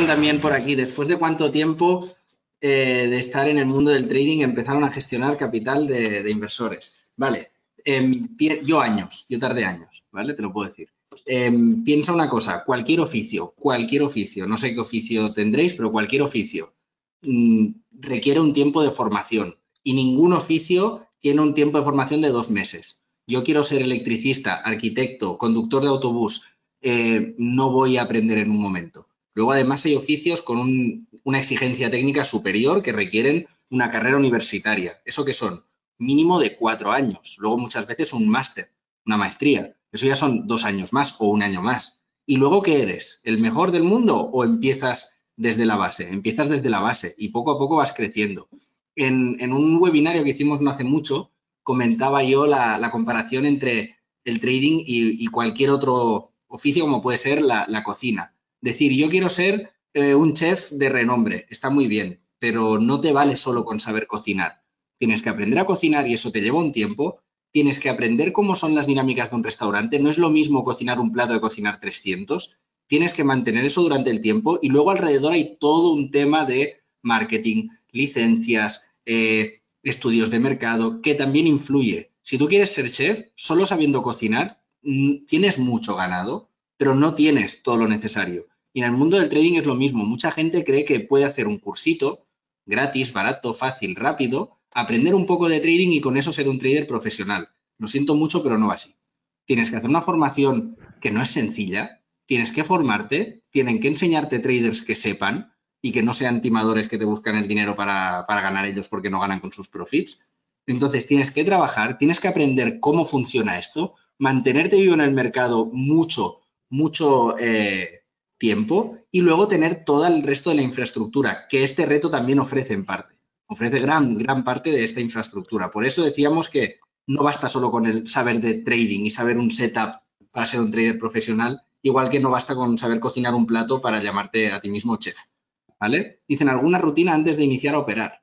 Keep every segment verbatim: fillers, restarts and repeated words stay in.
también por aquí, ¿después de cuánto tiempo eh, de estar en el mundo del trading empezaron a gestionar capital de, de inversores? Vale, eh, yo años, yo tardé años, ¿vale? Te lo puedo decir. Eh, piensa una cosa, cualquier oficio, cualquier oficio, no sé qué oficio tendréis, pero cualquier oficio mmm, requiere un tiempo de formación y ningún oficio tiene un tiempo de formación de dos meses. Yo quiero ser electricista, arquitecto, conductor de autobús, eh, no voy a aprender en un momento. Luego, además, hay oficios con un, una exigencia técnica superior que requieren una carrera universitaria. ¿Eso qué son? Mínimo de cuatro años. Luego, muchas veces, un máster, una maestría. Eso ya son dos años más o un año más. ¿Y luego qué eres? ¿El mejor del mundo o empiezas desde la base? Empiezas desde la base y poco a poco vas creciendo. En, en un webinario que hicimos no hace mucho, comentaba yo la, la comparación entre el trading y, y cualquier otro oficio, como puede ser la, la cocina. Decir, yo quiero ser eh, un chef de renombre, está muy bien, pero no te vale solo con saber cocinar. Tienes que aprender a cocinar y eso te lleva un tiempo. Tienes que aprender cómo son las dinámicas de un restaurante. No es lo mismo cocinar un plato que cocinar trescientos. Tienes que mantener eso durante el tiempo y luego alrededor hay todo un tema de marketing, licencias, eh, estudios de mercado, que también influye. Si tú quieres ser chef, solo sabiendo cocinar, tienes mucho ganado, pero no tienes todo lo necesario. Y en el mundo del trading es lo mismo. Mucha gente cree que puede hacer un cursito gratis, barato, fácil, rápido, aprender un poco de trading y con eso ser un trader profesional. Lo siento mucho, pero no va así. Tienes que hacer una formación que no es sencilla, tienes que formarte, tienen que enseñarte traders que sepan y que no sean timadores que te buscan el dinero para, para ganar ellos porque no ganan con sus profits. Entonces tienes que trabajar, tienes que aprender cómo funciona esto, mantenerte vivo en el mercado mucho, mucho eh, tiempo y luego tener todo el resto de la infraestructura, que este reto también ofrece en parte. Ofrece gran, gran parte de esta infraestructura. Por eso decíamos que no basta solo con el saber de trading y saber un setup para ser un trader profesional, igual que no basta con saber cocinar un plato para llamarte a ti mismo chef, ¿vale? Dicen, ¿alguna rutina antes de iniciar a operar?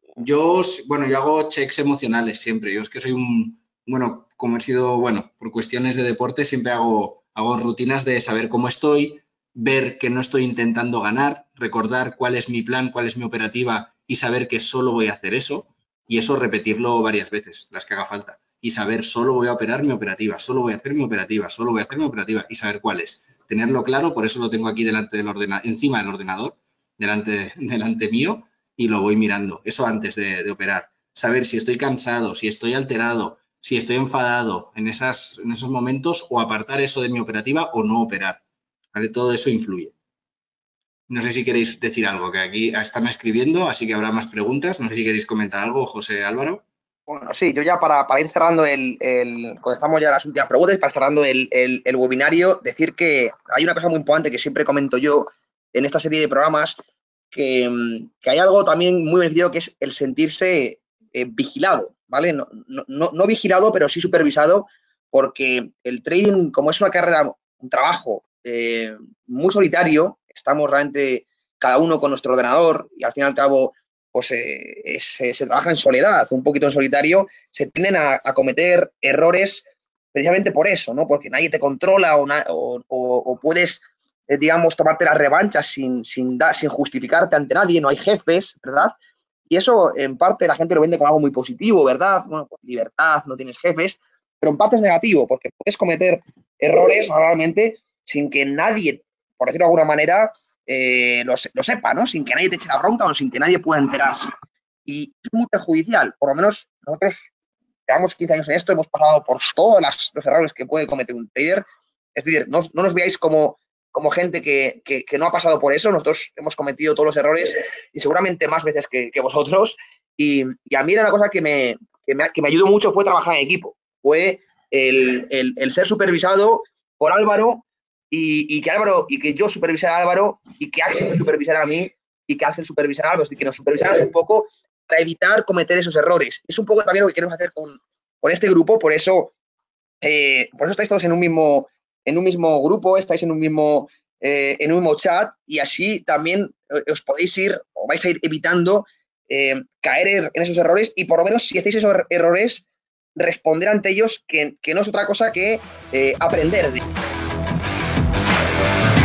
Yo, bueno, yo hago checks emocionales siempre. Yo es que soy un, bueno, como he sido, bueno, por cuestiones de deporte, siempre hago, hago rutinas de saber cómo estoy, ver que no estoy intentando ganar, recordar cuál es mi plan, cuál es mi operativa y saber que solo voy a hacer eso y eso repetirlo varias veces, las que haga falta. Y saber, solo voy a operar mi operativa, solo voy a hacer mi operativa, solo voy a hacer mi operativa y saber cuál es. Tenerlo claro, por eso lo tengo aquí delante del ordenador, encima del ordenador, delante, delante mío, y lo voy mirando. Eso antes de, de operar. Saber si estoy cansado, si estoy alterado, si estoy enfadado en, esas, en esos momentos o apartar eso de mi operativa o no operar. ¿Vale? Todo eso influye. No sé si queréis decir algo, que aquí están escribiendo, así que habrá más preguntas. No sé si queréis comentar algo, José Álvaro. Bueno, sí, yo ya para, para ir cerrando el, el, contestamos ya las últimas preguntas, para cerrando el, el, el webinario, decir que hay una cosa muy importante que siempre comento yo en esta serie de programas, que, que hay algo también muy beneficioso que es el sentirse eh, vigilado, ¿vale? No, no, no vigilado, pero sí supervisado, porque el trading, como es una carrera, un trabajo eh, muy solitario, estamos realmente cada uno con nuestro ordenador y al fin y al cabo pues eh, se, se trabaja en soledad, un poquito en solitario, se tienden a, a cometer errores precisamente por eso, ¿no? Porque nadie te controla o, na o, o, o puedes, eh, digamos, tomarte las revanchas sin, sin, da, sin justificarte ante nadie, no hay jefes, ¿verdad? Y eso, en parte, la gente lo vende como algo muy positivo, ¿verdad? Bueno, pues, libertad, no tienes jefes, pero en parte es negativo, porque puedes cometer errores realmente sin que nadie, por decirlo de alguna manera, eh, lo, lo sepa, ¿no? Sin que nadie te eche la bronca o sin que nadie pueda enterarse. Y es muy perjudicial, por lo menos nosotros llevamos quince años en esto, hemos pasado por todos las, los errores que puede cometer un trader. Es decir, no, no nos veáis como, como gente que, que, que no ha pasado por eso. Nosotros hemos cometido todos los errores y seguramente más veces que, que vosotros. Y, y a mí era una cosa que me, que me, que me ayudó mucho fue trabajar en equipo. Fue el, el, el ser supervisado por Álvaro y, y que Álvaro y que yo supervisara a Álvaro y que Axel me supervisara a mí y que Axel supervisara a Álvaro, es decir, que nos supervisaras un poco para evitar cometer esos errores. Es un poco también lo que queremos hacer con, con este grupo, por eso, eh, por eso estáis todos en un mismo, en un mismo grupo, estáis en un mismo, eh, en un mismo chat y así también os podéis ir o vais a ir evitando eh, caer en esos errores y por lo menos si hacéis esos errores, responder ante ellos, que, que no es otra cosa que eh, aprender de